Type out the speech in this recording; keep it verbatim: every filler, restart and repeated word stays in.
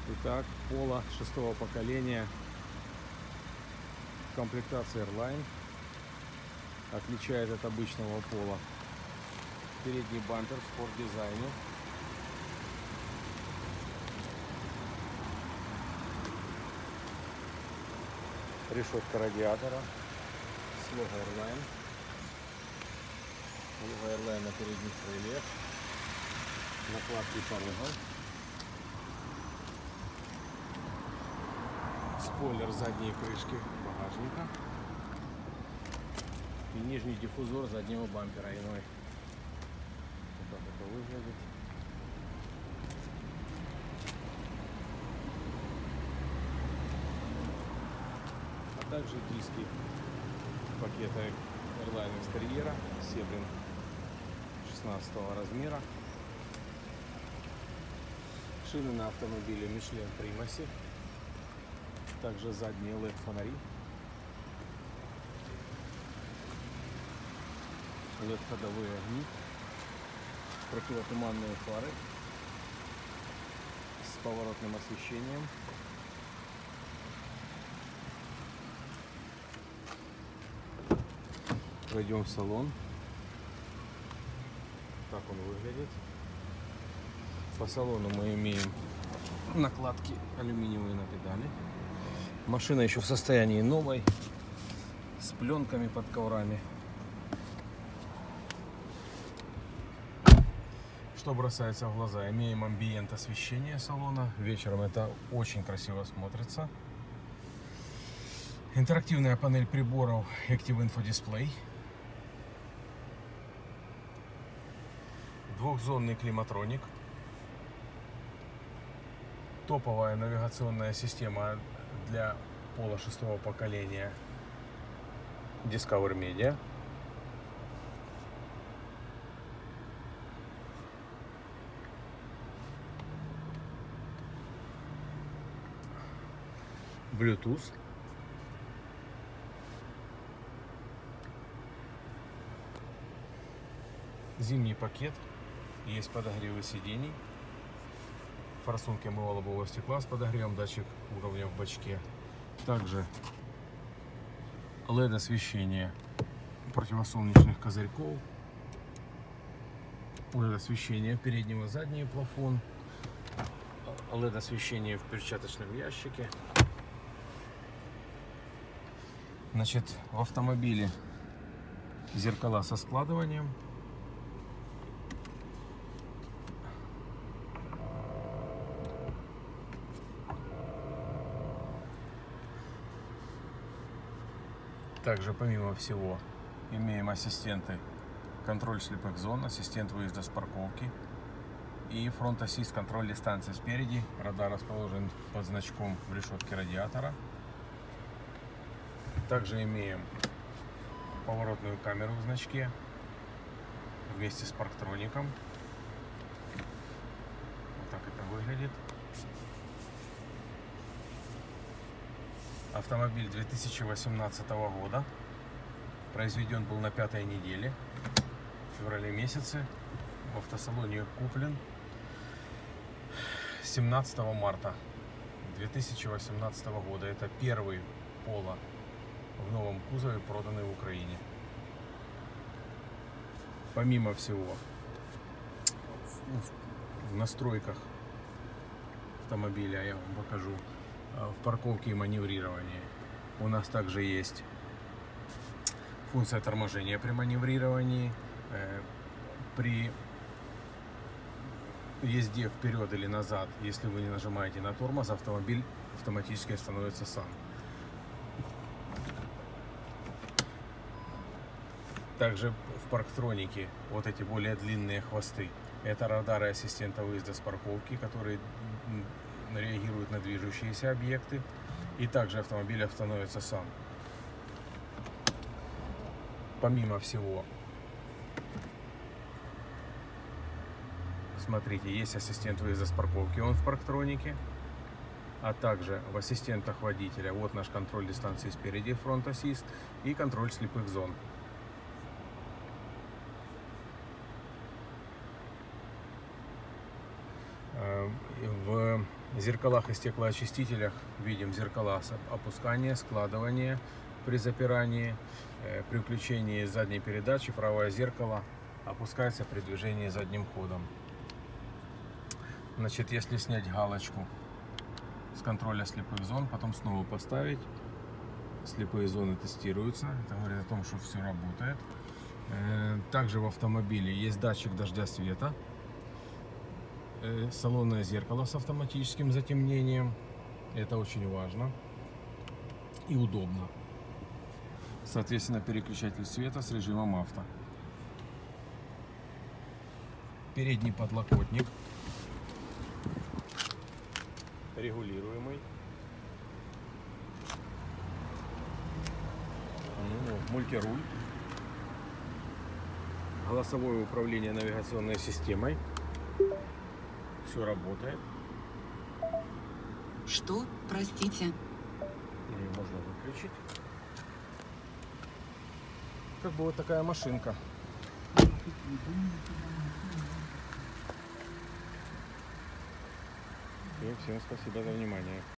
Итак, Polo шестого поколения, комплектация Airline, отличает от обычного Polo передний бампер в спорт-дизайне. Решетка радиатора с лого Airline. Лого Airline на передних крыльях. Накладки порога. Спойлер задней крышки багажника. И нижний диффузор заднего бампера иной. Вот так это выглядит. А также диски пакета Airline экстерьера Себрин шестнадцатого размера. Шины на автомобиле Michelin Primacy. Также задние эл и ди-фонари. эл и ди-ходовые огни. Противотуманные фары с поворотным освещением. Войдем в салон. Так он выглядит. По салону мы имеем накладки алюминиевые на педали. Машина еще в состоянии новой, с пленками под коврами. Что бросается в глаза? Имеем амбиент освещения салона. Вечером это очень красиво смотрится. Интерактивная панель приборов Active Info Display. Двухзонный климатроник. Топовая навигационная система для Polo шестого поколения Discover Media. Bluetooth. Зимний пакет. Есть подогревы сидений. Форсунки омывало-лобового стекла с подогревом, датчик уровня в бачке. Также эл и ди освещение противосолнечных козырьков, эл и ди освещение переднего, заднего плафон, эл и ди освещение в перчаточном ящике. Значит, в автомобиле зеркала со складыванием. Также, помимо всего, имеем ассистенты: контроль слепых зон, ассистент выезда с парковки и фронт-ассист, контроль дистанции спереди. Радар расположен под значком в решетке радиатора. Также имеем поворотную камеру в значке вместе с парктроником. Вот так это выглядит. Автомобиль две тысячи восемнадцатого года. Произведен был на пятой неделе, в феврале месяце. В автосалоне куплен семнадцатого марта две тысячи восемнадцатого года. Это первый Polo в новом кузове, проданный в Украине. Помимо всего, в настройках автомобиля я вам покажу. В парковке и маневрировании у нас также есть функция торможения при маневрировании. При езде вперед или назад, если вы не нажимаете на тормоз, автомобиль автоматически остановится сам. Также в парктронике вот эти более длинные хвосты. Это радары ассистента выезда с парковки, которые реагируют на движущиеся объекты, и также автомобиль остановится сам. Помимо всего, смотрите, есть ассистент выезда с парковки, он в парктронике, а также в ассистентах водителя вот наш контроль дистанции спереди, фронт-ассист, и контроль слепых зон. В В зеркалах и стеклоочистителях видим зеркала опускания, складывания при запирании, при включении задней передачи правое зеркало опускается при движении задним ходом. Значит, если снять галочку с контроля слепых зон, потом снова поставить, слепые зоны тестируются, это говорит о том, что все работает. Также в автомобиле есть датчик дождя света, салонное зеркало с автоматическим затемнением, это очень важно и удобно. Соответственно, переключатель света с режимом авто. Передний подлокотник регулируемый. Ну, мультируль. Голосовое управление навигационной системой. Все работает. Что? Простите. Ее можно выключить. Как бы вот такая машинка. И всем спасибо за внимание.